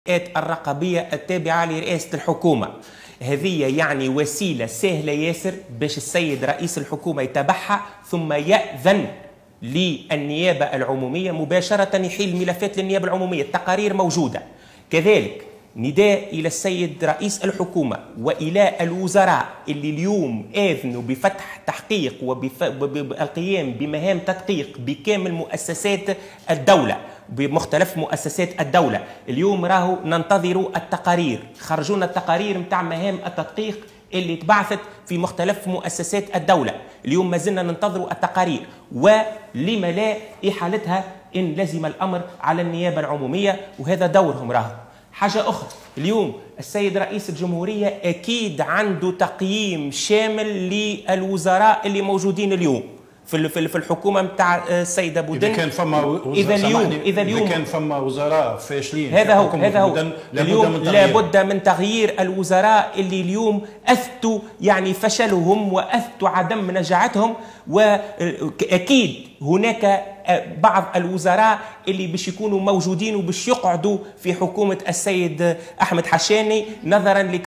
الرقابية التابعة لرئاسة الحكومة. هذه يعني وسيلة سهلة ياسر باش السيد رئيس الحكومة يتبعها ثم يأذن للنيابة العمومية مباشرة يحيل ملفات للنيابة العمومية. التقارير موجودة. كذلك نداء إلى السيد رئيس الحكومة وإلى الوزراء اللي اليوم آذنوا بفتح تحقيق وبالقيام بمهام تدقيق بكامل مؤسسات الدولة، بمختلف مؤسسات الدولة. اليوم راهو ننتظر التقارير، خرجونا التقارير متاع مهام التدقيق اللي تبعثت في مختلف مؤسسات الدولة. اليوم ما زلنا ننتظر التقارير، ولما لا إحالتها إن لزم الأمر على النيابة العمومية، وهذا دورهم راهو. حاجة أخرى، اليوم السيد رئيس الجمهورية أكيد عنده تقييم شامل للوزراء اللي موجودين اليوم في الحكومة متاع السيد أبو دن. إذا كان فما وزراء فاشلين، هذا هو اليوم لابد من تغيير الوزراء اللي اليوم أثبتوا يعني فشلهم وأثبتوا عدم نجاعتهم. وأكيد هناك بعض الوزراء اللي باش يكونوا موجودين وباش يقعدوا في حكومة السيد أحمد حشاني نظرا